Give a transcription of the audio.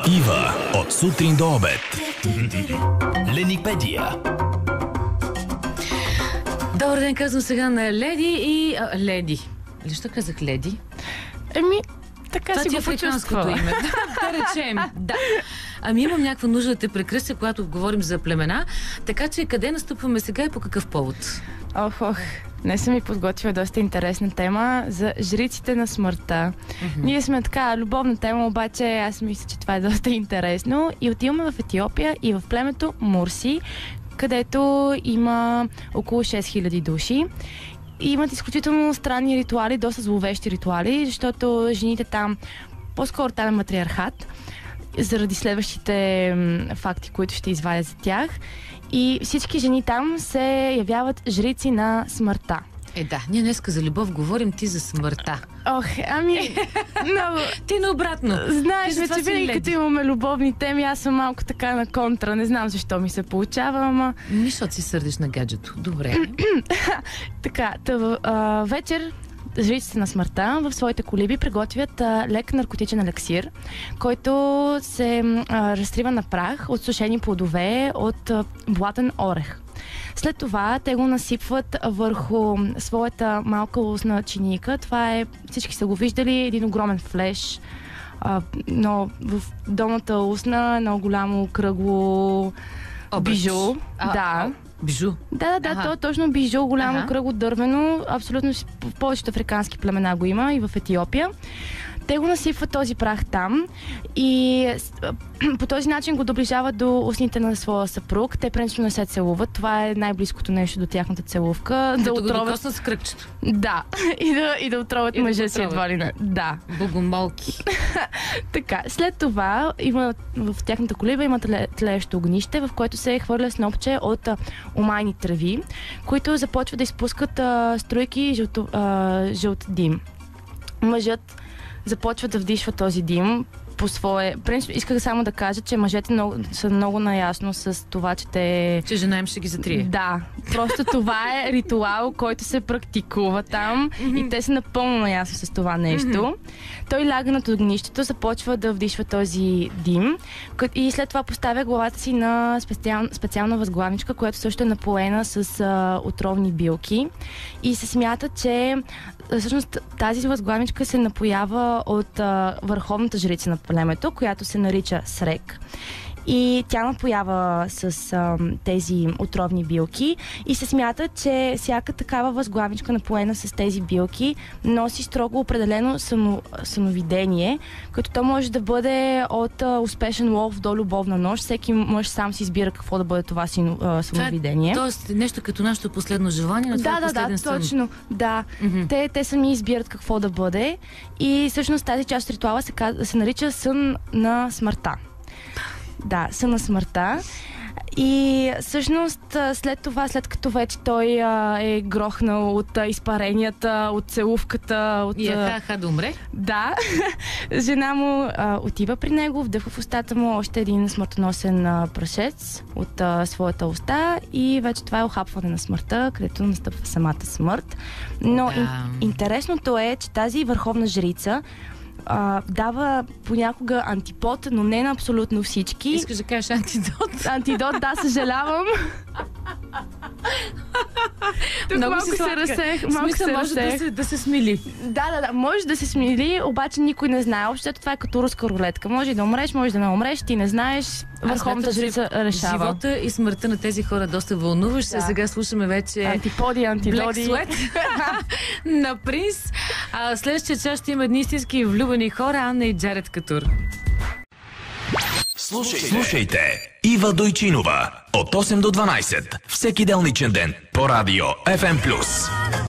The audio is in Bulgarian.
Ива от сутрин до обед. Ленипедия. Добър ден, казвам сега на Леди и... Леди. Защо казах Леди? Така това си ти го африканското име. Да речем. Да. Имам някаква нужда да те прекръстя, когато говорим за племена. Така че къде настъпваме сега и по какъв повод? Днес съм ми подготвила доста интересна тема за жриците на смъртта. Ние сме така любовна тема, обаче аз мисля, че това е доста интересно. И отиваме в Етиопия и в племето Мурси, където има около 6000 души. И имат изключително странни ритуали, доста зловещи ритуали, защото жените там, по-скоро там е матриархат, заради следващите факти, които ще извадя за тях. И всички жени там се явяват жрици на смъртта. Ние днеска за любов говорим, ти за смъртта. Много... Ти наобратно. Знаеш, че винаги като имаме любовни теми, аз съм малко така на контра. Не знам защо ми се получава, ама... Защото си сърдиш на гаджето. Добре. Така, вечер жриците на смъртта в своите колиби приготвят лек наркотичен елексир, който се разтрива на прах от сушени плодове от блатен орех. След това те го насипват върху своята малка устна чиника. Това е, всички са го виждали, един огромен флеш, но в долната устна едно голямо кръгло бижу. Бижу? Да, то е точно бижу, голямо кръгло дървено. Абсолютно в повечето африкански племена го има и в Етиопия. Те го насипват този прах там и по този начин го доближават до устните на своя съпруг. Те принципно не се целуват. Това е най-близкото нещо до тяхната целувка. Да отровят... го докоснат с кръгчето. Да, и да отровят мъжа си едва ли не. Да. Богомолки. Така, след това в тяхната колиба има тлеещо огнище, в което се хвърля снопче от омайни треви, които започват да изпускат струйки жълт дим. Мъжът започва да вдишва този дим по свое... Принцип, исках само да кажа, че мъжете са много наясно с това, че жена им ще ги затрие. Да, просто това е ритуал, който се практикува там и те са напълно наясно с това нещо. Той ляга над огнището, започва да вдишва този дим и след това поставя главата си на специална възглавничка, която също е напоена с отровни билки и се смята, че всъщност тази възглавничка се напоява от върховната жрица на племето, която се нарича Срек. И тя напоява с тези отровни билки и се смята, че всяка такава възглавничка напоена с тези билки носи строго определено съновидение, като то може да бъде от успешен лов до любовна нощ. Всеки мъж сам си избира какво да бъде това съновидение. Тоест нещо като нашето последно желание, но това е последен сън. Точно. Да. Те сами избират какво да бъде и всъщност тази част от ритуала се нарича сън на смъртта. Да, сън на смъртта. И всъщност след това, след като вече той е грохнал от изпаренията, от целувката... И да умре? Да. Жена му отива при него, вдъхва в устата му още един смъртоносен прашец от своята уста и вече това е охапване на смъртта, където настъпва самата смърт. Но интересното е, че тази върховна жрица дава понякога антипод, но не на абсолютно всички. Искаш да кажеш антидот? Антидот, да, съжалявам. Много си сладка. Може да се смили. Да, може да се смили, обаче никой не знае. Общото това е като руска рулетка. Може да умреш, може да не умреш, ти не знаеш. Върховната жрица решава. Живота и смъртта на тези хора доста вълнуващ. Сега слушаме вече антиподи, антидоди. Black Sweat на Принс. Следващия час ще има едни истински влюбени хора, Анна и Джаред Катур. Слушайте Ива Дойчинова от 8 до 12 всеки делничен ден по радио FM+.